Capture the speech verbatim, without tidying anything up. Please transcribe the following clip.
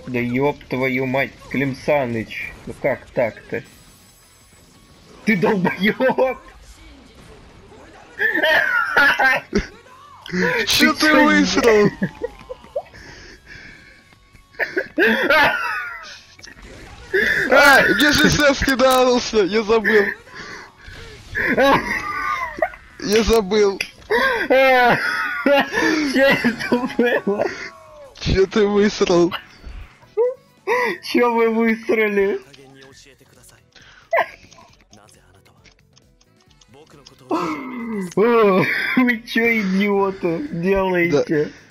Да ёб твою мать, Клим Саныч, ну как так-то? Ты долбоёб! Чё ты чё высрал? А, мне же эс кидался, я забыл. Я забыл. Чё это было? Чё ты высрал? Чё вы высрали? О, вы чё, идиоты, делаете?